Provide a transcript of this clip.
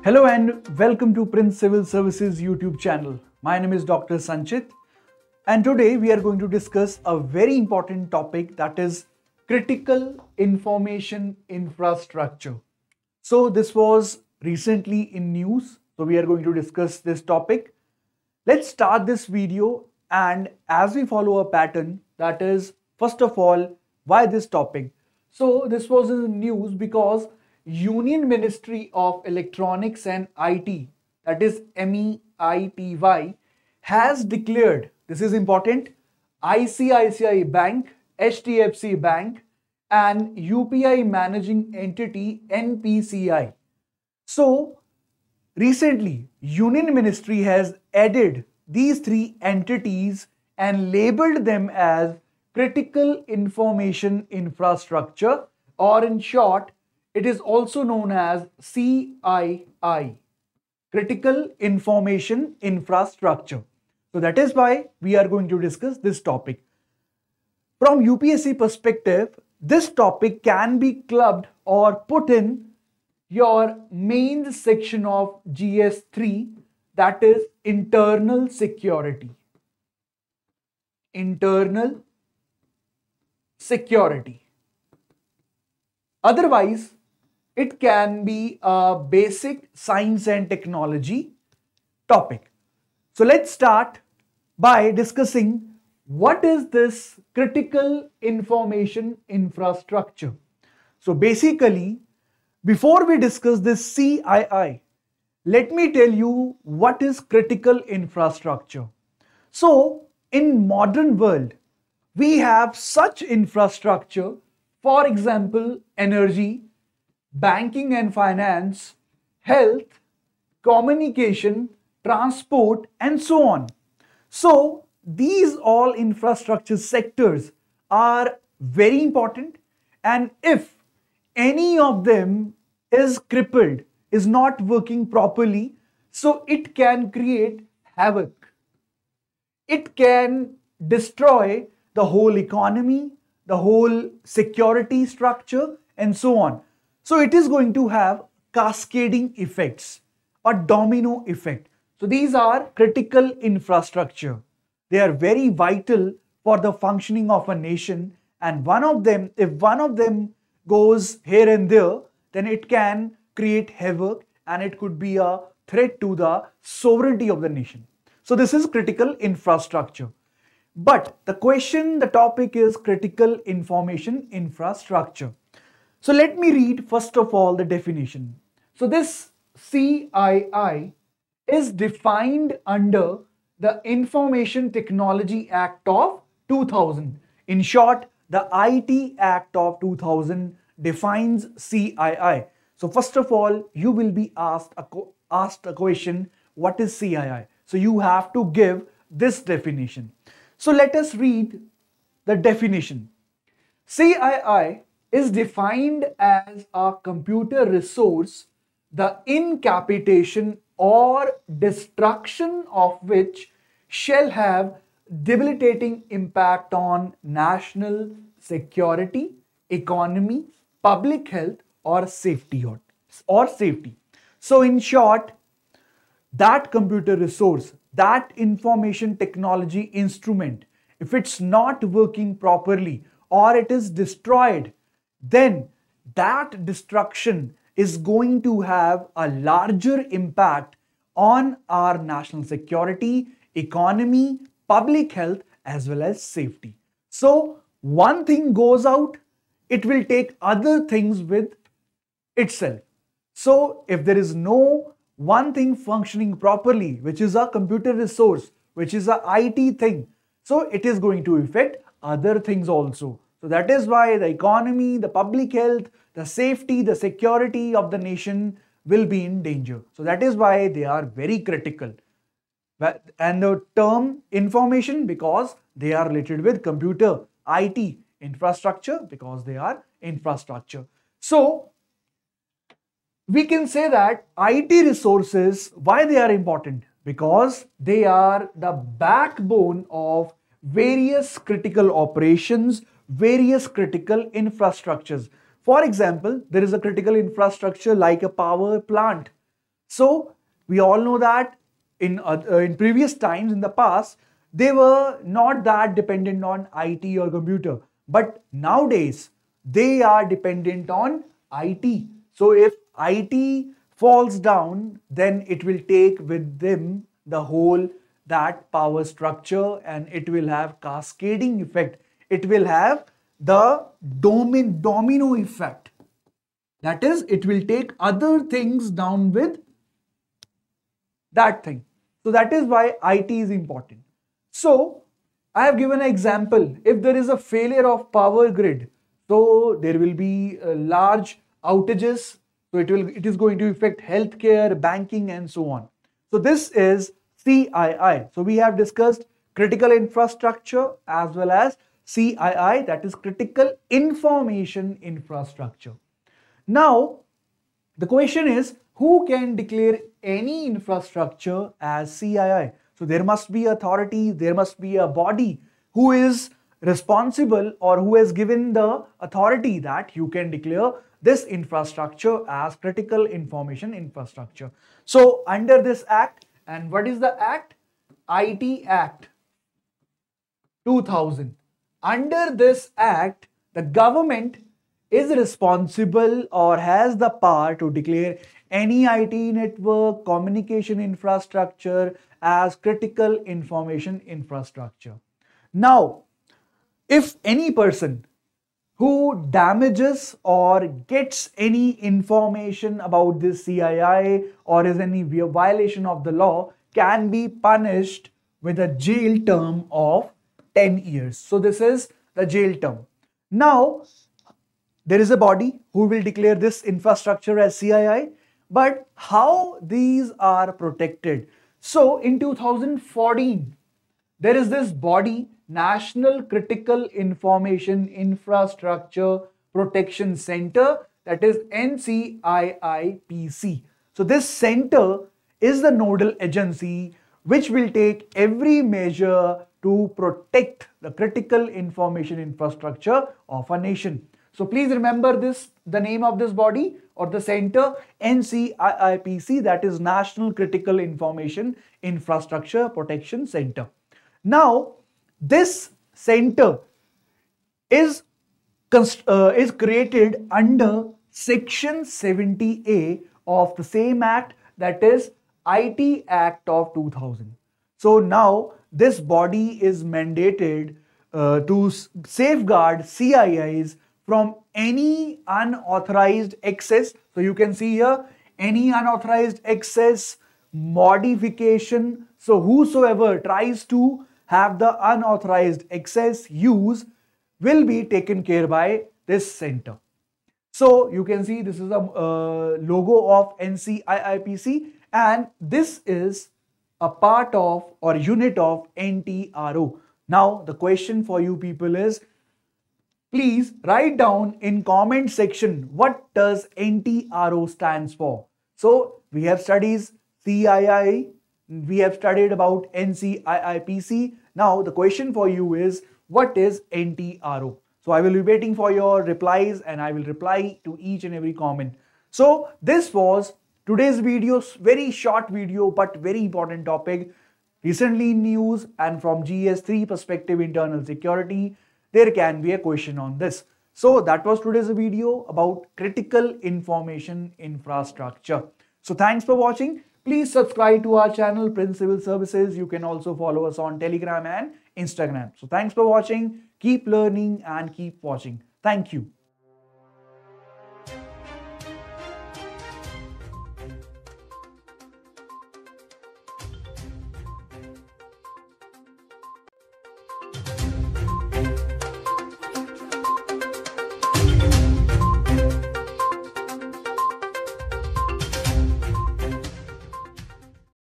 Hello and welcome to Prince Civil Services YouTube channel. My name is Dr. Sanchit and today we are going to discuss a very important topic, that is critical information infrastructure. So this was recently in news, so we are going to discuss this topic. Let's start this video, and as we follow a pattern, that is, first of all, why this topic? So this was in the news because Union Ministry of Electronics and IT, that is MEITY, has declared, this is important, ICICI Bank, HDFC Bank and UPI managing entity NPCI. So recently, Union Ministry has added these three entities and labeled them as critical information infrastructure, or in short, it is also known as CII, critical information infrastructure. So that is why we are going to discuss this topic. From UPSC perspective, this topic can be clubbed or put in your main section of GS3, that is internal security. Internal security. Otherwise, it can be a basic science and technology topic. So let's start by discussing what is this critical information infrastructure. So basically, before we discuss this CII, let me tell you what is critical infrastructure. So in modern world, we have such infrastructure, for example, energy, banking and finance, health, communication, transport, and so on. So these all infrastructure sectors are very important, and if any of them is crippled, is not working properly, so it can create havoc. It can destroy the whole economy, the whole security structure, and so on. So it is going to have cascading effects or domino effect. So these are critical infrastructure. They are very vital for the functioning of a nation, and one of them, if one of them goes here and there, then it can create havoc and it could be a threat to the sovereignty of the nation. So this is critical infrastructure. But the question, the topic is critical information infrastructure. So let me read first of all the definition. So this CII is defined under the Information Technology Act of 2000. In short, the IT Act of 2000 defines CII. So first of all, you will be asked a question, what is CII? So you have to give this definition. So let us read the definition. CII is defined as a computer resource, the incapacitation or destruction of which shall have debilitating impact on national security, economy, public health, or safety. So in short, that computer resource, that information technology instrument, if it's not working properly or it is destroyed, then that destruction is going to have a larger impact on our national security, economy, public health, as well as safety. So one thing goes out, it will take other things with itself. So if there is no one thing functioning properly, which is a computer resource, which is a IT thing, so it is going to affect other things also. So that is why the economy, the public health, the safety, the security of the nation will be in danger. So that is why they are very critical. And the term information, because they are related with computer, IT, infrastructure, because they are infrastructure. So we can say that IT resources, why they are important? Because they are the backbone of various critical operations, various critical infrastructures. For example, there is a critical infrastructure like a power plant. So we all know that in previous times in the past, they were not that dependent on IT or computer, but nowadays they are dependent on IT. So if IT falls down, then it will take with them the whole that power structure, and it will have cascading effect. It will have the domino effect. That is, it will take other things down with that thing. So that is why IT is important. So I have given an example. If there is a failure of power grid, so there will be large outages. So it is going to affect healthcare, banking, and so on. So this is CII. So we have discussed critical infrastructure as well as CII, that is critical information infrastructure. Now, the question is, who can declare any infrastructure as CII? So there must be authority, there must be a body who is responsible or who has given the authority that you can declare this infrastructure as critical information infrastructure. So under this act, and what is the act? IT Act 2000. Under this act, the government is responsible or has the power to declare any IT network, communication infrastructure as critical information infrastructure. Now, if any person who damages or gets any information about this CII or is any violation of the law can be punished with a jail term of 10 years. So this is the jail term. Now, there is a body who will declare this infrastructure as CII, but how these are protected? So in 2014, there is this body, National Critical Information Infrastructure Protection Center, that is NCIIPC. So this center is the nodal agency which will take every measure to protect the critical information infrastructure of a nation. So please remember this, the name of this body or the center, NCIIPC, that is National Critical Information Infrastructure Protection Center. Now, this center is created under Section 70A of the same act, that is IT Act of 2000. So now this body is mandated to safeguard CIIs from any unauthorized access. So you can see here, any unauthorized access, modification. So whosoever tries to have the unauthorized access use will be taken care by this center. So you can see this is a logo of NCIIPC, and this is a part of or unit of NTRO. Now the question for you people is, please write down in comment section what does NTRO stands for. So we have studied CII, we have studied about NCIIPC. Now the question for you is, what is NTRO? So I will be waiting for your replies and I will reply to each and every comment. So this was today's video, very short video but very important topic. Recently in news and from GS3 perspective, internal security, there can be a question on this. So that was today's video about critical information infrastructure. So thanks for watching. Please subscribe to our channel Prince Civil Services. You can also follow us on Telegram and Instagram. So thanks for watching. Keep learning and keep watching. Thank you.